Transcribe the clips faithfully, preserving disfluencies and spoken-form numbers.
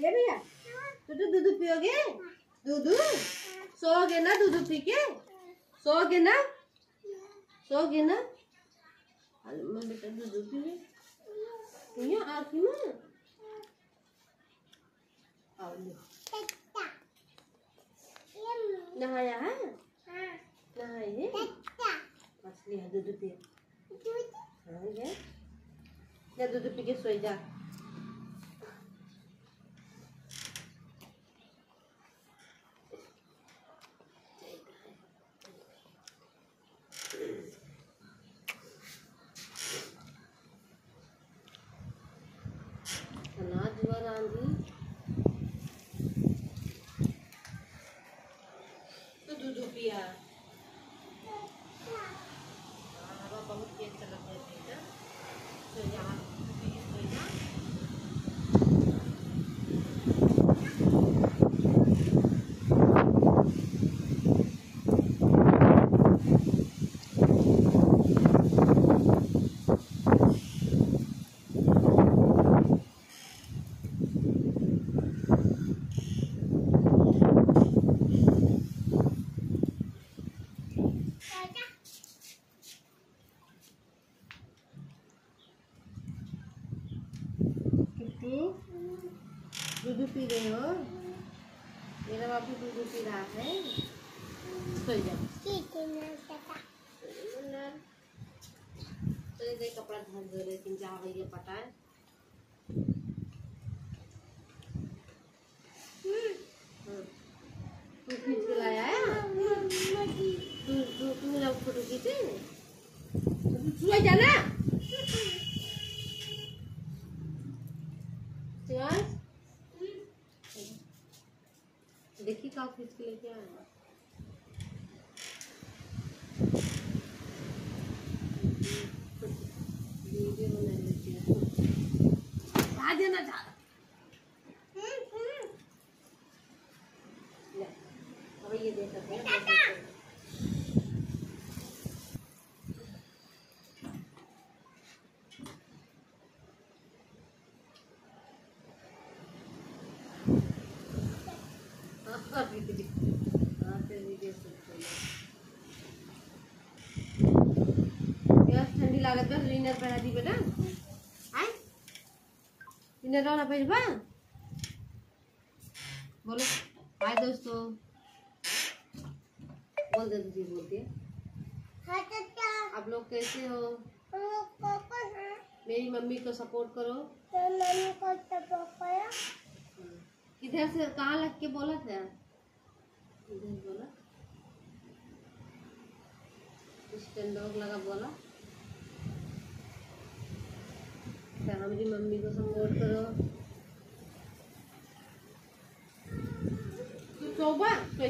ये भैया तो तू दूध पियोगे? दूध सोओगे ना? दूध पी के सोओगे ना? सोओगे ना? मैं बेटा दूध पी भैया आखी में आओ नहाया है? नहाइए मछली है दूध पी। हाँ ये या दूध पी के सोई जा। अनाज हुआ रांधी तो दूध पिया। हवा बहुत तेज चलत है बेटा तो यहाँ दूध पी रहे हो? मेरा बाबू दूध पी रहा है। सो जाओ। चले गए कपड़ा धर दो लेकिन जा भैया पटाए। तू खींच के लाया है? तू तू तू मेरा फोटो खींचे? तू सो जाना। देखिए का खींच के लेके आया। वीडियो बना लेती है। आ जाना जा। अब ये देख सकते हैं। ठंडी लागत बस विनर पहना दी बेटा। आए विनर वाला पहनबा बोलो हाय दोस्तों बोल दे दीदी बोलती है। आप लोग कैसे हो? मेरी मम्मी को सपोर्ट करो। मम्मी को सपोर्ट करो। किधर से कहाँ लग के बोला था? इधर बोला स्टैंड लगा बोला मेरी मम्मी को सपोर्ट करो। तू सोबा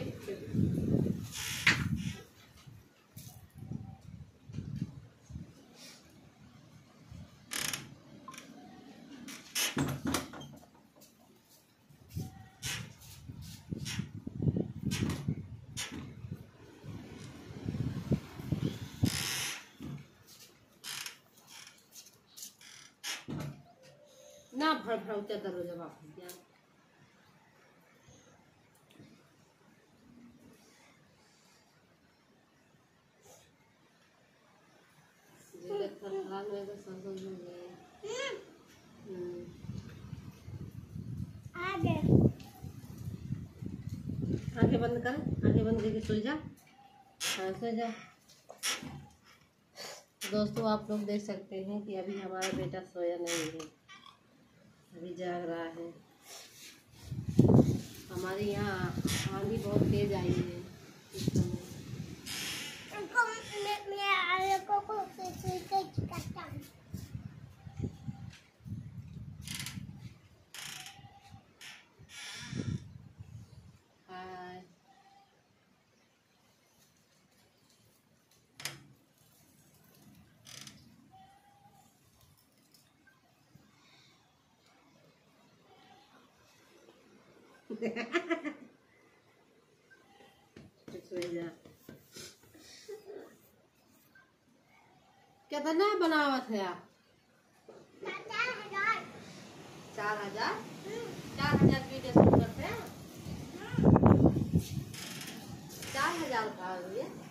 ना भर भर चादर हो जब आप में तो सब हो गए। आंखें बंद कर, आंखें बंद करके सो जा। हाँ सो जा। दोस्तों आप लोग देख सकते हैं कि अभी हमारा बेटा सोया नहीं है, अभी जाग रहा है। हमारे यहाँ आंधी बहुत तेज आई है इस समय। हाय कितना बनावत है आप? चार हजार। चार हजार चार हजार वीडियो शूट करते हैं, चार हजार का ये